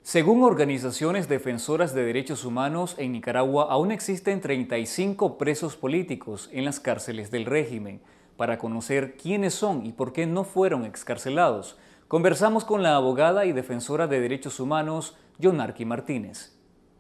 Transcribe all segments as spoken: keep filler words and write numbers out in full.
Según organizaciones defensoras de derechos humanos, en Nicaragua aún existen treinta y cinco presos políticos en las cárceles del régimen. Para conocer quiénes son y por qué no fueron excarcelados, conversamos con la abogada y defensora de derechos humanos, Yonarqui Martínez.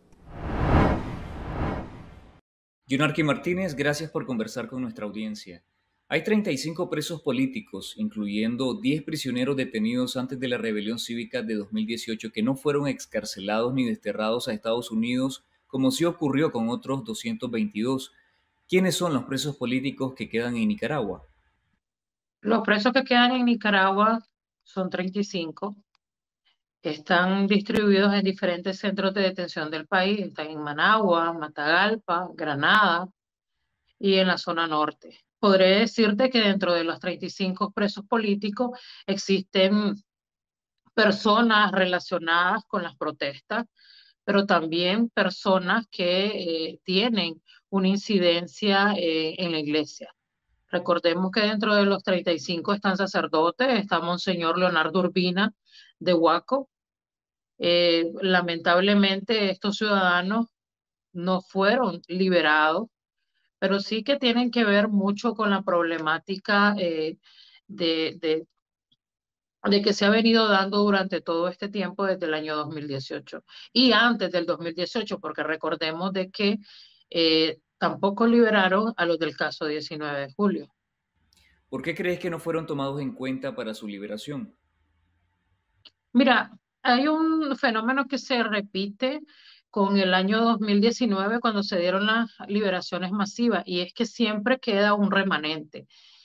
Yonarqui Martínez, gracias por conversar con nuestra audiencia. Hay treinta y cinco presos políticos, incluyendo diez prisioneros detenidos antes de la rebelión cívica de dos mil dieciocho, que no fueron excarcelados ni desterrados a Estados Unidos, como sí ocurrió con otros doscientos veintidós. ¿Quiénes son los presos políticos que quedan en Nicaragua? Los presos que quedan en Nicaragua son treinta y cinco. Están distribuidos en diferentes centros de detención del país. Están en Managua, Matagalpa, Granada y en la zona norte. Podré decirte que dentro de los treinta y cinco presos políticos existen personas relacionadas con las protestas, pero también personas que eh, tienen una incidencia eh, en la iglesia. Recordemos que dentro de los treinta y cinco están sacerdotes, está Monseñor Leonardo Urbina de Huaco. Eh, lamentablemente estos ciudadanos no fueron liberados, pero sí que tienen que ver mucho con la problemática eh, de, de, de que se ha venido dando durante todo este tiempo desde el año dos mil dieciocho y antes del dos mil dieciocho, porque recordemos de que eh, tampoco liberaron a los del caso diecinueve de julio. ¿Por qué crees que no fueron tomados en cuenta para su liberación? Mira, hay un fenómeno que se repite con el año dos mil diecinueve cuando se dieron las liberaciones masivas y es que siempre queda un remanente.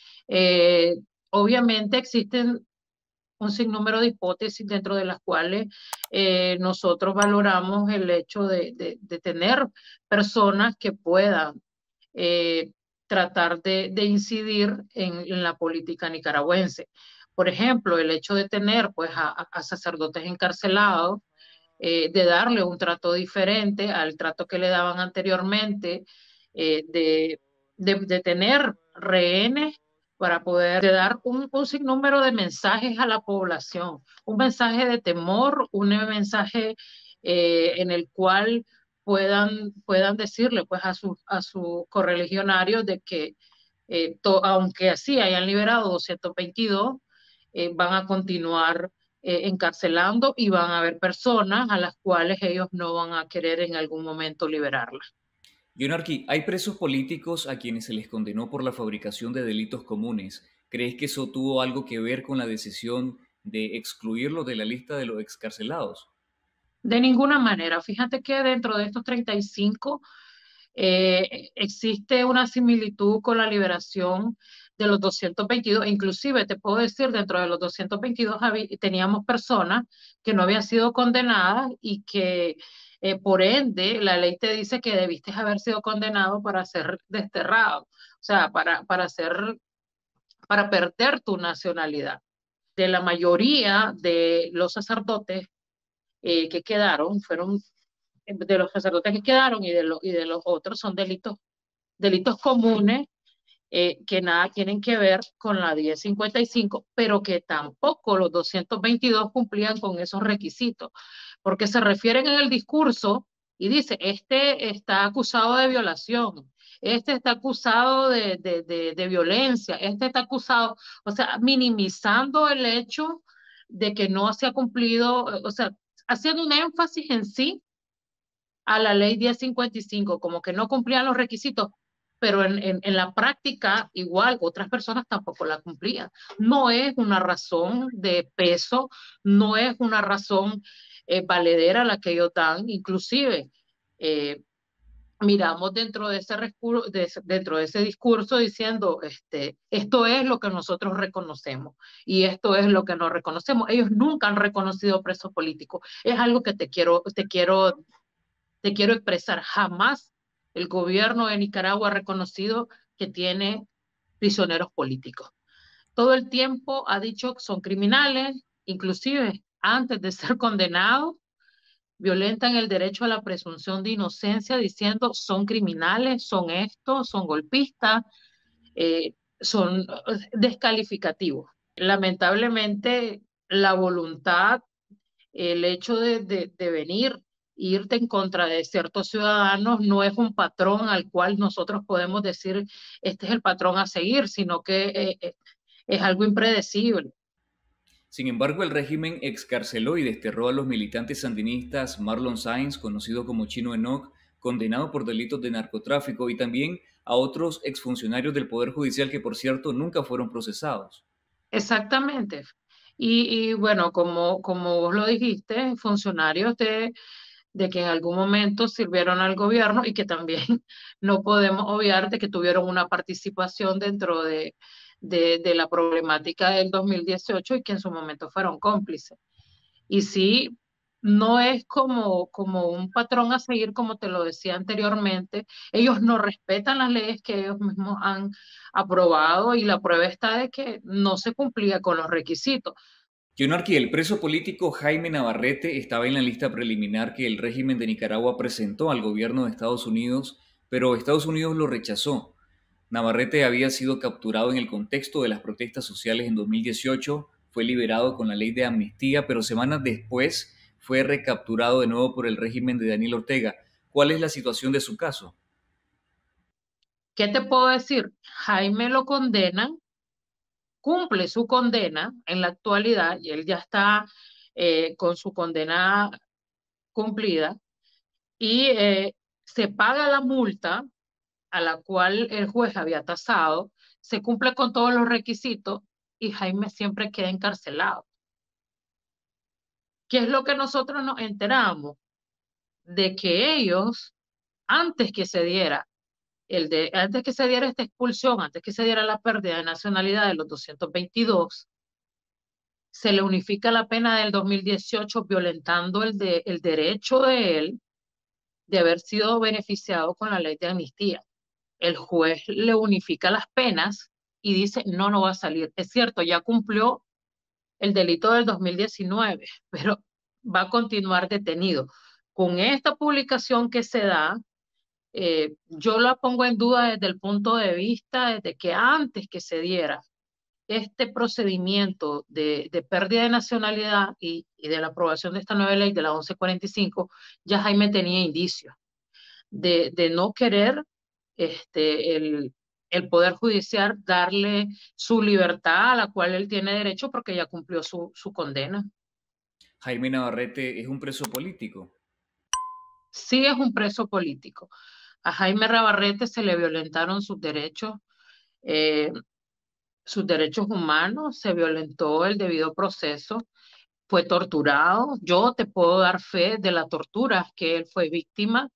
Eh, Obviamente existen un sinnúmero de hipótesis dentro de las cuales eh, nosotros valoramos el hecho de, de- de tener personas que puedan eh, tratar de, de incidir en, en la política nicaragüense. Por ejemplo, el hecho de tener pues, a, a sacerdotes encarcelados, eh, de darle un trato diferente al trato que le daban anteriormente, eh, de, de, de tener rehenes para poder de dar un, un sinnúmero de mensajes a la población, un mensaje de temor, un mensaje eh, en el cual puedan, puedan decirle pues a sus a sus correligionarios de que eh, to, aunque así hayan liberado doscientos veintidós, eh, van a continuar eh, encarcelando y van a haber personas a las cuales ellos no van a querer en algún momento liberarlas. Yonarqui, hay presos políticos a quienes se les condenó por la fabricación de delitos comunes. ¿Crees que eso tuvo algo que ver con la decisión de excluirlo de la lista de los excarcelados? De ninguna manera. Fíjate que dentro de estos treinta y cinco eh, existe una similitud con la liberación de los doscientos veintidós. Inclusive te puedo decir, dentro de los doscientos veintidós teníamos personas que no habían sido condenadas y que eh, por ende la ley te dice que debiste haber sido condenado para ser desterrado, o sea, para, para ser, para perder tu nacionalidad. De la mayoría de los sacerdotes eh, que quedaron, fueron de los sacerdotes que quedaron y de, lo, y de los otros son delitos, delitos comunes eh, que nada tienen que ver con la diez cincuenta y cinco, pero que tampoco los doscientos veintidós cumplían con esos requisitos, porque se refieren en el discurso y dice, este está acusado de violación, este está acusado de, de, de, de violencia, este está acusado, o sea, minimizando el hecho de que no se ha cumplido, o sea, haciendo un énfasis en sí a la ley diez cincuenta y cinco, como que no cumplían los requisitos, pero en, en, en la práctica igual otras personas tampoco la cumplían. No es una razón de peso, no es una razón eh, valedera la que ellos dan, inclusive eh, miramos dentro de ese, de, dentro de ese discurso diciendo, este, esto es lo que nosotros reconocemos y esto es lo que no reconocemos. Ellos nunca han reconocido presos políticos. Es algo que te quiero, te quiero te quiero expresar, jamás el gobierno de Nicaragua ha reconocido que tiene prisioneros políticos. Todo el tiempo ha dicho que son criminales, inclusive antes de ser condenados, violentan el derecho a la presunción de inocencia diciendo son criminales, son estos, son golpistas, eh, son eh, descalificativos. Lamentablemente, la voluntad El hecho de, de, de venir, irte en contra de ciertos ciudadanos no es un patrón al cual nosotros podemos decir este es el patrón a seguir, sino que eh, eh, es algo impredecible. Sin embargo, el régimen excarceló y desterró a los militantes sandinistas Marlon Sáenz, conocido como Chino Enoch, condenado por delitos de narcotráfico, y también a otros exfuncionarios del Poder Judicial que, por cierto, nunca fueron procesados. Exactamente. Y, y bueno, como, como vos lo dijiste, funcionarios de, de que en algún momento sirvieron al gobierno y que también no podemos obviar de que tuvieron una participación dentro de, de, de la problemática del dos mil dieciocho y que en su momento fueron cómplices. Y sí, no es como, como un patrón a seguir, como te lo decía anteriormente. Ellos no respetan las leyes que ellos mismos han aprobado y la prueba está de que no se cumplía con los requisitos. Yonarqui, el preso político Jaime Navarrete estaba en la lista preliminar que el régimen de Nicaragua presentó al gobierno de Estados Unidos, pero Estados Unidos lo rechazó. Navarrete había sido capturado en el contexto de las protestas sociales en dos mil dieciocho, fue liberado con la ley de amnistía, pero semanas después fue recapturado de nuevo por el régimen de Daniel Ortega. ¿Cuál es la situación de su caso? ¿Qué te puedo decir? Jaime lo condenan, cumple su condena en la actualidad y él ya está eh, con su condena cumplida y eh, se paga la multa a la cual el juez había tasado, se cumple con todos los requisitos y Jaime siempre queda encarcelado. ¿Qué es lo que nosotros nos enteramos? De que ellos, antes que se diera el de, antes que se diera esta expulsión, antes que se diera la pérdida de nacionalidad de los doscientos veintidós, se le unifica la pena del dos mil dieciocho violentando el, de, el derecho de él de haber sido beneficiado con la ley de amnistía. El juez le unifica las penas y dice, no, no va a salir. Es cierto, ya cumplió el delito del dos mil diecinueve, pero va a continuar detenido. Con esta publicación que se da, eh, yo la pongo en duda desde el punto de vista desde que antes que se diera este procedimiento de, de pérdida de nacionalidad y, y de la aprobación de esta nueva ley de la once cuarenta y cinco, ya Jaime tenía indicios de, de no querer este, el, el Poder Judicial darle su libertad a la cual él tiene derecho porque ya cumplió su, su condena. Jaime Navarrete es un preso político. Sí es un preso político. A Jaime Navarrete se le violentaron sus derechos, eh, sus derechos humanos, se violentó el debido proceso, fue torturado. Yo te puedo dar fe de la tortura que él fue víctima.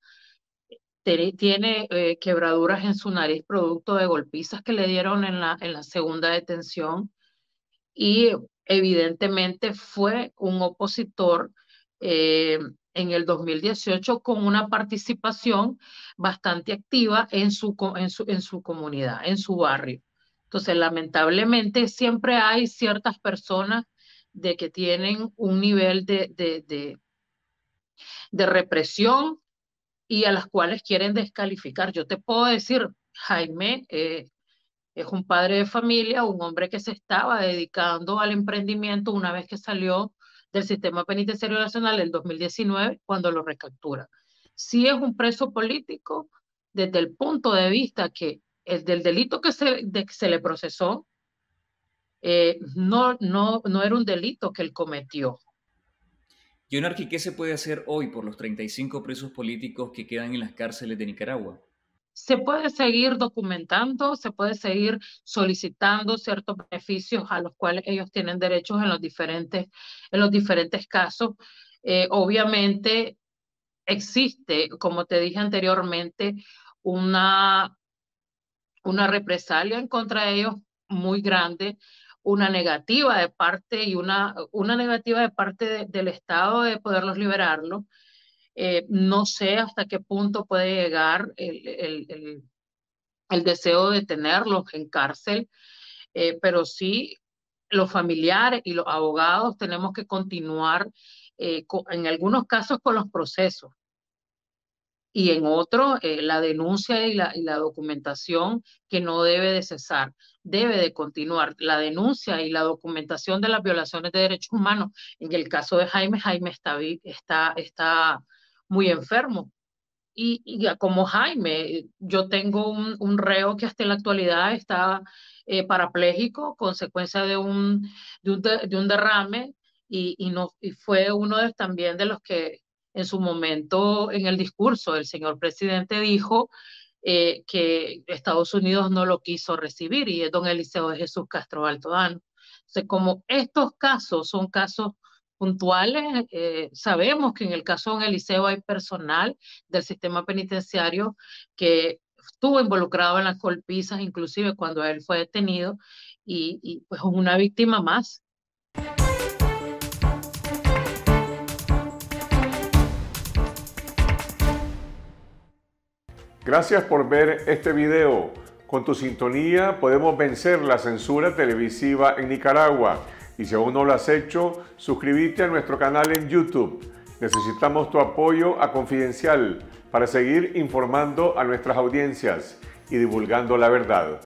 Tiene eh, quebraduras en su nariz producto de golpizas que le dieron en la, en la segunda detención y evidentemente fue un opositor eh, en el dos mil dieciocho con una participación bastante activa en su, en su, en su comunidad, en su barrio. Entonces, lamentablemente, siempre hay ciertas personas de que tienen un nivel de, de, de, de represión y a las cuales quieren descalificar. Yo te puedo decir, Jaime, eh, es un padre de familia, un hombre que se estaba dedicando al emprendimiento una vez que salió del sistema penitenciario nacional en dos mil diecinueve, cuando lo recaptura. Sí es un preso político desde el punto de vista que el del delito que se, de, que se le procesó eh, no, no, no era un delito que él cometió. Yonarqui, ¿qué se puede hacer hoy por los treinta y cinco presos políticos que quedan en las cárceles de Nicaragua? Se puede seguir documentando, se puede seguir solicitando ciertos beneficios a los cuales ellos tienen derechos en los diferentes, en los diferentes casos. Eh, obviamente existe, como te dije anteriormente, una, una represalia en contra de ellos muy grande, una negativa de parte y una, una negativa de parte de- del Estado de poderlos liberarlos. Eh, no sé hasta qué punto puede llegar el, el, el el deseo de tenerlos en cárcel, eh, pero sí los familiares y los abogados tenemos que continuar eh, con, en algunos casos con los procesos. y en otro, eh, la denuncia y la, y la documentación que no debe de cesar, debe de continuar. La denuncia y la documentación de las violaciones de derechos humanos. En el caso de Jaime, Jaime está, vi- está, está muy enfermo. Y, y ya como Jaime, yo tengo un, un reo que hasta en la actualidad está eh, parapléjico, consecuencia de un, de un, de, de un derrame, y, y, no, y fue uno de, también de los que en su momento en el discurso el señor presidente dijo eh, que Estados Unidos no lo quiso recibir, y es don Eliseo de Jesús Castro Baltodano. Entonces, como estos casos son casos puntuales, eh, sabemos que en el caso de don Eliseo hay personal del sistema penitenciario que estuvo involucrado en las golpizas, inclusive cuando él fue detenido, y, y pues una víctima más. Gracias por ver este video. Con tu sintonía podemos vencer la censura televisiva en Nicaragua. Y si aún no lo has hecho, suscríbete a nuestro canal en YouTube. Necesitamos tu apoyo a Confidencial para seguir informando a nuestras audiencias y divulgando la verdad.